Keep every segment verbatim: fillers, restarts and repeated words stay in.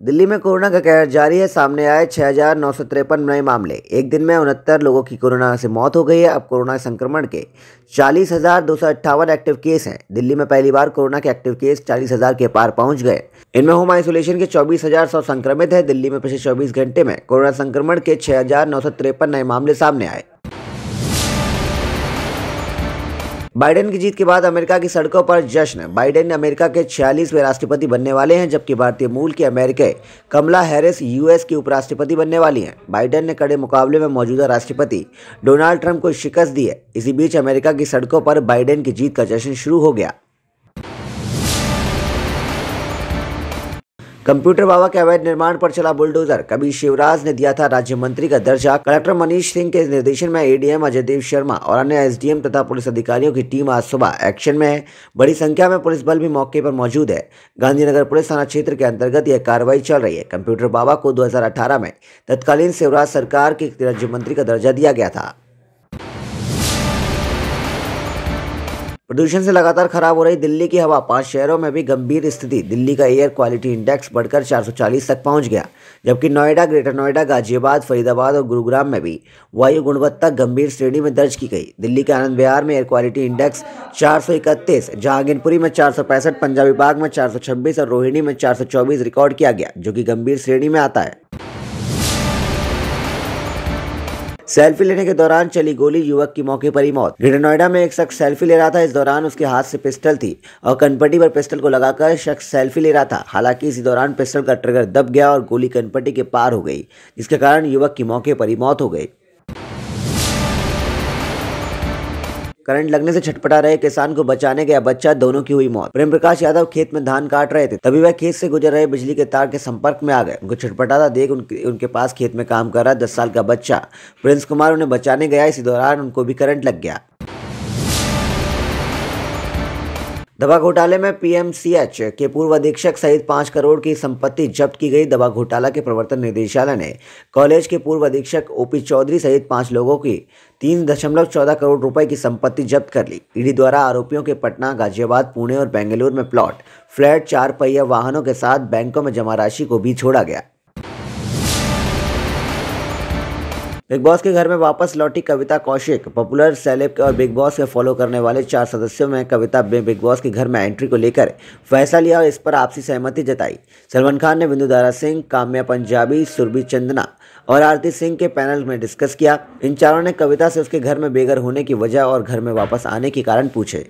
दिल्ली में कोरोना का कहर जारी है। सामने आए छह हजार नौ सौ तिरपन नए मामले। एक दिन में उनहत्तर लोगों की कोरोना से मौत हो गई है। अब कोरोना संक्रमण के चालीस हजार दो सौ अट्ठावन एक्टिव केस हैं। दिल्ली में पहली बार कोरोना के एक्टिव केस चालीस हजार के पार पहुंच गए। इनमें होम आइसोलेशन के चौबीस हजार सौ संक्रमित है। दिल्ली में पिछले चौबीस घंटे में कोरोना संक्रमण के छह हजार नौ सौ तिरपन नए मामले सामने आए। बाइडेन की जीत के बाद अमेरिका की सड़कों पर जश्न। बाइडेन अमेरिका के छियालीसवें राष्ट्रपति बनने वाले हैं, जबकि भारतीय मूल के अमेरिकी कमला हैरिस यूएस की उपराष्ट्रपति बनने वाली हैं। बाइडेन ने कड़े मुकाबले में मौजूदा राष्ट्रपति डोनाल्ड ट्रंप को शिकस्त दी है। इसी बीच अमेरिका की सड़कों पर बाइडेन की जीत का जश्न शुरू हो गया। कंप्यूटर बाबा के अवैध निर्माण पर चला बुलडोजर। कभी शिवराज ने दिया था राज्य मंत्री का दर्जा। कलेक्टर मनीष सिंह के निर्देशन में एडीएम अजय देव शर्मा और अन्य एसडीएम तथा पुलिस अधिकारियों की टीम आज सुबह एक्शन में है। बड़ी संख्या में पुलिस बल भी मौके पर मौजूद है। गांधीनगर पुलिस थाना क्षेत्र के अंतर्गत यह कार्रवाई चल रही है। कंप्यूटर बाबा को दो हजार अठारह में तत्कालीन शिवराज सरकार के राज्य मंत्री का दर्जा दिया गया था। प्रदूषण से लगातार खराब हो रही दिल्ली की हवा। पांच शहरों में भी गंभीर स्थिति। दिल्ली का एयर क्वालिटी इंडेक्स बढ़कर चार सौ चालीस तक पहुंच गया, जबकि नोएडा, ग्रेटर नोएडा, गाजियाबाद, फरीदाबाद और गुरुग्राम में भी वायु गुणवत्ता गंभीर श्रेणी में दर्ज की गई। दिल्ली के आनंद विहार में एयर क्वालिटी इंडेक्स चार सौ इकतीस, जहांगीरपुरी में चार सौ पैंसठ, पंजाबी बाग में चार सौ छब्बीस और रोहिणी में चार सौ चौबीस रिकॉर्ड किया गया, जो कि गंभीर श्रेणी में आता है। सेल्फी लेने के दौरान चली गोली, युवक की मौके पर ही मौत। ग्रेटर नोएडा में एक शख्स सेल्फी ले रहा था। इस दौरान उसके हाथ से पिस्टल थी और कनपट्टी पर पिस्टल को लगाकर शख्स सेल्फी ले रहा था। हालांकि इसी दौरान पिस्टल का ट्रिगर दब गया और गोली कनपट्टी के पार हो गई, जिसके कारण युवक की मौके पर ही मौत हो गई। करंट लगने से छटपटा रहे किसान को बचाने गया बच्चा, दोनों की हुई मौत। प्रेम प्रकाश यादव खेत में धान काट रहे थे, तभी वह खेत से गुजर रहे बिजली के तार के संपर्क में आ गए। उनको छटपटाता देख उनके, उनके पास खेत में काम कर रहा दस साल का बच्चा प्रिंस कुमार उन्हें बचाने गया। इसी दौरान उनको भी करंट लग गया। दवा घोटाले में पीएमसीएच के पूर्व अधीक्षक सहित पाँच करोड़ की संपत्ति जब्त की गई। दवा घोटाला के प्रवर्तन निदेशालय ने कॉलेज के पूर्व अधीक्षक ओपी चौधरी सहित पांच लोगों की तीन दशमलव चौदह करोड़ रुपए की संपत्ति जब्त कर ली। ईडी द्वारा आरोपियों के पटना, गाजियाबाद, पुणे और बेंगलुरु में प्लॉट, फ्लैट, चार पहिया वाहनों के साथ बैंकों में जमा राशि को भी छोड़ा गया। बिग बॉस के घर में वापस लौटी कविता कौशिक। पॉपुलर सेलेब और बिग बॉस के फॉलो करने वाले चार सदस्यों में कविता ने बिग बॉस के घर में एंट्री को लेकर फैसला लिया और इस पर आपसी सहमति जताई। सलमान खान ने बिंदु दारा सिंह, काम्या पंजाबी, सुरभि चंदना और आरती सिंह के पैनल में डिस्कस किया। इन चारों ने कविता से उसके घर में बेघर होने की वजह और घर में वापस आने के कारण पूछे।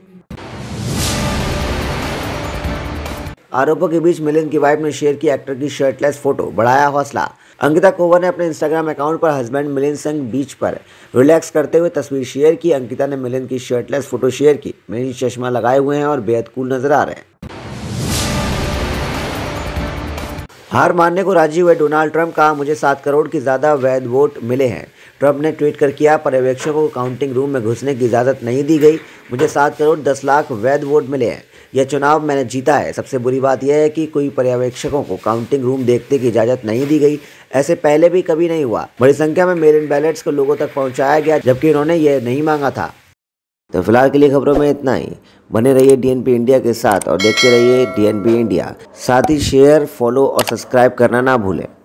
आरोपों के बीच मिलिंद की वाइफ ने शेयर की एक्टर की शर्टलेस फोटो, बढ़ाया हौसला। अंकिता कोवर ने अपने इंस्टाग्राम अकाउंट पर हस्बैंड मिलिंद संग बीच पर रिलैक्स करते हुए तस्वीर शेयर की। अंकिता ने मिलिंद की शर्टलेस फोटो शेयर की। मिलिंद चश्मा लगाए हुए हैं और बेहद कूल नजर आ रहे हैं। हार मानने को राजी हुए डोनाल्ड ट्रंप, कहा मुझे सात करोड़ की ज्यादा वैध वोट मिले हैं। ट्रंप ने ट्वीट कर किया, पर्यवेक्षकों को काउंटिंग रूम में घुसने की इजाजत नहीं दी गई। मुझे सात करोड़ दस लाख वैध वोट मिले हैं। यह चुनाव मैंने जीता है। सबसे बुरी बात यह है कि कोई पर्यवेक्षकों को काउंटिंग रूम देखने की इजाजत नहीं दी गई। ऐसे पहले भी कभी नहीं हुआ। बड़ी संख्या में मेल इन बैलेट्स को लोगों तक पहुंचाया गया, जबकि उन्होंने यह नहीं मांगा था। तो फिलहाल के लिए खबरों में इतना ही। बने रहिए डीएनपी इंडिया के साथ और देखते रहिए डीएनपी इंडिया। साथ ही शेयर, फॉलो और सब्सक्राइब करना ना भूलें।